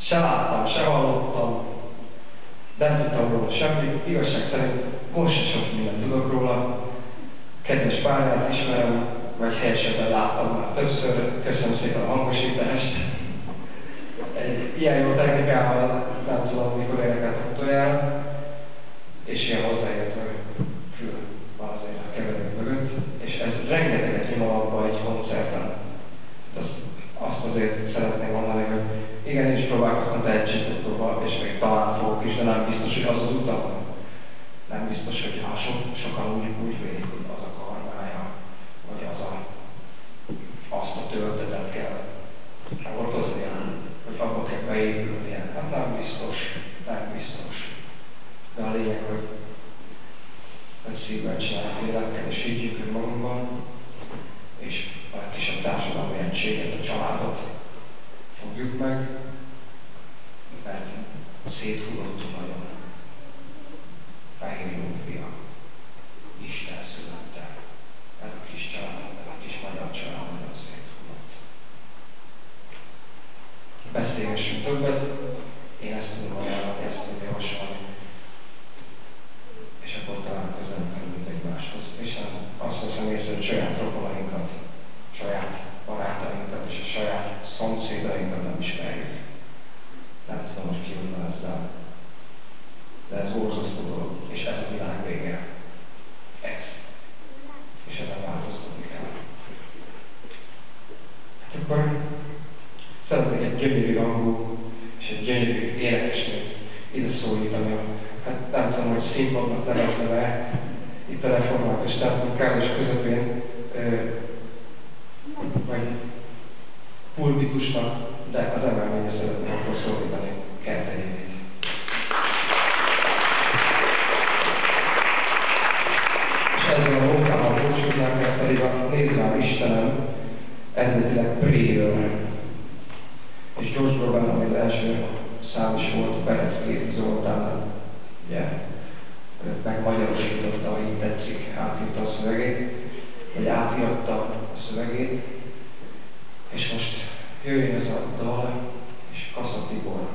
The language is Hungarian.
Se láttam, se hallottam, nem tudtam róla semmit, igazság szerint most se sok mindent tudok róla. Kedves párját ismerem, vagy helyesebben láttam már többször, köszönöm szépen a hangosítást. Egy ilyen jó technikával nem tudom, mikor énekeltem utoljára, és ilyen hozzáértő fül van azért a keverők mögött, és ez rengeteget nyom alapba egy koncerten. Azt azért szeretném mondani, hogy igen, én is próbálkoztam tehetségkutatóba, és még talán fogok is, de nem biztos, hogy az az utam. Nem biztos, hogy sokan úgy vélik, hogy az a karmája, vagy azt a töltetet kell hordoznia, hogy abba kell beépülnie. Hát nem biztos. De a lényeg, hogy szívvel csináljuk életeket, és higgyünk önmagunkban, és a kisebb társadalmi egységet, a családot fogjuk meg, mert széthullottunk nagyon. Fehér jó fia, Isten születte. Ez a kis család, ez a kis magyar család nagyon széthullott. Beszélgessünk többet, én ezt tudom ajánlani, ezt tudom javasolni. És akkor talán közelebb kerülünk egymáshoz. És azt veszem észre, hogy saját rokonainkat, saját barátainkat és a saját szomszédainkat nem ismerjük. Nem tudom, hogy ki van ezzel. De ez borzasztó dolog, és ez a világ vége. Ez. És ezen változtatni kell. Hát akkor szeretnék egy gyönyörű hangú és egy gyönyörű énekesnőt ide szólítani. Hát nem tudom, hogy színpadnak nevezne-e itt a református templom közepén, vagy pulpitusnak, de az emelményre szeretném akkor szólítani Kertegyévét. És ezzel a munkámmal búcsúznánk, mert pedig a Nézd rám Istenem, eredetileg Prayer. És George Robben, ami az első szám is volt, Berecki Zoltán, ugye, megmagyarosította, ha így tetszik, átírta a szövegét, vagy átírta a szövegét, és most jöjjön ez a dal, és Kassa Tibor